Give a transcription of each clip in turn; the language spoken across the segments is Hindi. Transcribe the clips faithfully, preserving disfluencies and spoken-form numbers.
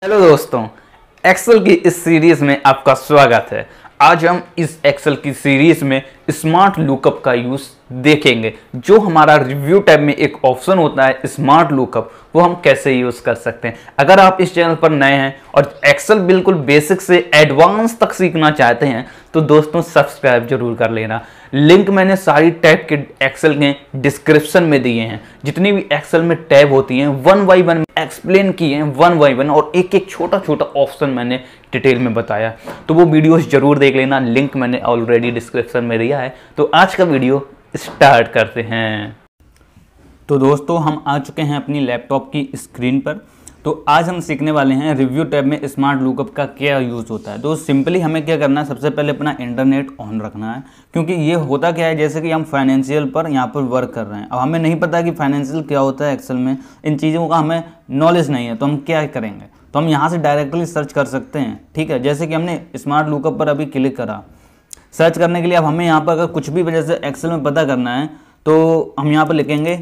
हेलो दोस्तों, एक्सेल की इस सीरीज में आपका स्वागत है। आज हम इस एक्सेल की सीरीज में स्मार्ट लुकअप का यूज देखेंगे। जो हमारा रिव्यू टैब में एक ऑप्शन होता है स्मार्ट लुकअप, वो हम कैसे यूज कर सकते हैं। अगर आप इस चैनल पर नए हैं और एक्सेल बिल्कुल बेसिक से एडवांस तक सीखना चाहते हैं तो दोस्तों सब्सक्राइब जरूर कर लेना। लिंक मैंने सारी टैब के एक्सेल के डिस्क्रिप्शन में दिए हैं। जितनी भी एक्सेल में टैब होती हैं वन बाई वन एक्सप्लेन किए हैं, वन बाई वन, और एक एक छोटा छोटा ऑप्शन मैंने डिटेल में बताया। तो वो वीडियोस जरूर देख लेना, लिंक मैंने ऑलरेडी डिस्क्रिप्शन में दिया है। तो आज का वीडियो स्टार्ट करते हैं। तो दोस्तों हम आ चुके हैं अपनी लैपटॉप की स्क्रीन पर। तो आज हम सीखने वाले हैं रिव्यू टैब में स्मार्ट लुकअप का क्या यूज़ होता है। तो सिंपली हमें क्या करना है, सबसे पहले अपना इंटरनेट ऑन रखना है, क्योंकि ये होता क्या है, जैसे कि हम फाइनेंशियल पर यहाँ पर वर्क कर रहे हैं। अब हमें नहीं पता कि फाइनेंशियल क्या होता है एक्सेल में, इन चीज़ों का हमें नॉलेज नहीं है। तो हम क्या करेंगे, तो हम यहाँ से डायरेक्टली सर्च कर सकते हैं। ठीक है, जैसे कि हमने स्मार्ट लुकअप पर अभी क्लिक करा। सर्च करने के लिए अब हमें यहाँ पर अगर कुछ भी वजह से एक्सेल में पता करना है तो हम यहाँ पर लिखेंगे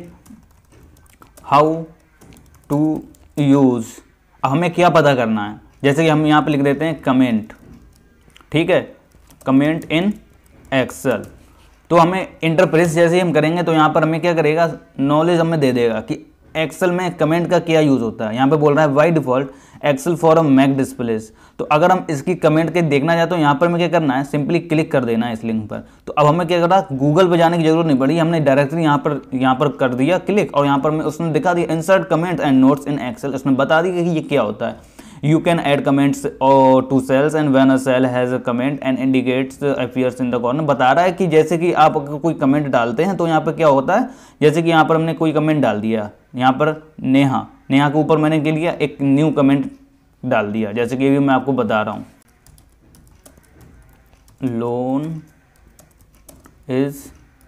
हाउ टू यूज़। अब हमें क्या पता करना है, जैसे कि हम यहाँ पे लिख देते हैं कमेंट। ठीक है, कमेंट इन एक्सेल। तो हमें इंटरप्रेस जैसे ही हम करेंगे तो यहाँ पर हमें क्या करेगा, नॉलेज हमें दे देगा कि एक्सेल में कमेंट का क्या यूज़ होता है। यहाँ पे बोल रहा है by default Excel for a Mac displays. तो अगर हम इसकी कमेंट के देखना चाहते हो, यहाँ पर हमें क्या करना है, सिंपली क्लिक कर देना है इस लिंक पर। तो अब हमें क्या करना, गूगल पर जाने की जरूरत नहीं पड़ी, हमने डायरेक्टली यहाँ पर यहाँ पर कर दिया क्लिक, और यहाँ पर मैं उसने दिखा दिया insert comment and notes in Excel. उसने बता दिया कि ये क्या होता है। You can add comments or to cells and when a cell has a comment and indicates appears in the corner। बता रहा है कि जैसे कि आप अगर कोई कमेंट डालते हैं तो यहाँ पर क्या होता है, जैसे कि यहाँ पर हमने कोई कमेंट डाल दिया, यहाँ पर नेहा नेहा के ऊपर मैंने क्या लिया, एक न्यू कमेंट डाल दिया। जैसे कि अभी मैं आपको बता रहा हूँ, लोन इज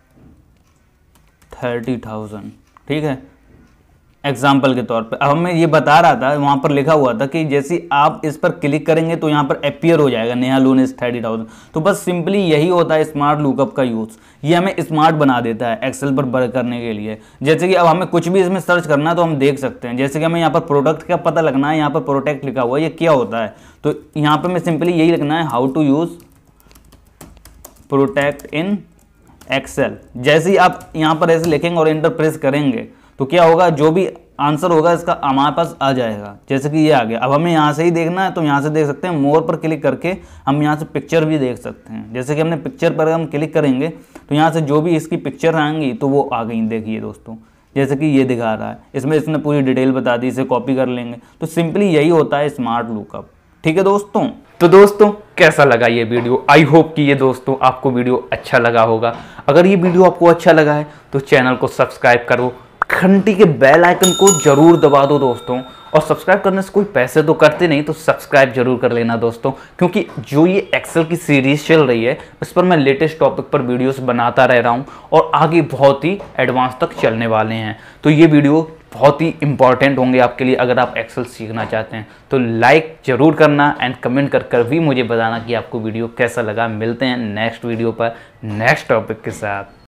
थर्टी थाउजेंड। ठीक है, एग्जाम्पल के तौर पे। अब हमें ये बता रहा था, वहाँ पर लिखा हुआ था कि जैसे आप इस पर क्लिक करेंगे तो यहाँ पर अपियर हो जाएगा Neha loan is thirty thousand. तो बस सिंपली यही होता है स्मार्ट लुकअप का यूज़। ये हमें स्मार्ट बना देता है एक्सेल पर वर्क करने के लिए। जैसे कि अब हमें कुछ भी इसमें सर्च करना है तो हम देख सकते हैं। जैसे कि हमें यहाँ पर प्रोडक्ट का पता लगना है, यहाँ पर प्रोटेक्ट लिखा हुआ है, ये क्या होता है। तो यहाँ पर मैं सिंपली यही लिखना है, how to use protect in Excel. जैसे ही आप यहाँ पर ऐसे लिखेंगे और इंटर प्रेस करेंगे तो क्या होगा, जो भी आंसर होगा इसका हमारे पास आ जाएगा। जैसे कि ये आ गया। अब हमें यहाँ से ही देखना है तो यहाँ से देख सकते हैं, मोर पर क्लिक करके हम यहाँ से पिक्चर भी देख सकते हैं। जैसे कि हमने पिक्चर पर हम क्लिक करेंगे तो यहाँ से जो भी इसकी पिक्चर आएंगी तो वो आ गई। देखिए दोस्तों, जैसे कि ये दिखा रहा है, इसमें इसने पूरी डिटेल बता दी, इसे कॉपी कर लेंगे। तो सिंपली यही होता है स्मार्ट लुकअप। ठीक है दोस्तों, तो दोस्तों कैसा लगा ये वीडियो। आई होप कि ये दोस्तों आपको वीडियो अच्छा लगा होगा। अगर ये वीडियो आपको अच्छा लगा है तो चैनल को सब्सक्राइब करो, घंटी के बेल आइकन को जरूर दबा दो दोस्तों। और सब्सक्राइब करने से कोई पैसे तो करते नहीं, तो सब्सक्राइब जरूर कर लेना दोस्तों, क्योंकि जो ये एक्सेल की सीरीज चल रही है उस पर मैं लेटेस्ट टॉपिक पर वीडियोस बनाता रह रहा हूँ और आगे बहुत ही एडवांस तक चलने वाले हैं। तो ये वीडियो बहुत ही इंपॉर्टेंट होंगे आपके लिए। अगर आप एक्सेल सीखना चाहते हैं तो लाइक जरूर करना एंड कमेंट कर कर भी मुझे बताना कि आपको वीडियो कैसा लगा। मिलते हैं नेक्स्ट वीडियो पर नेक्स्ट टॉपिक के साथ।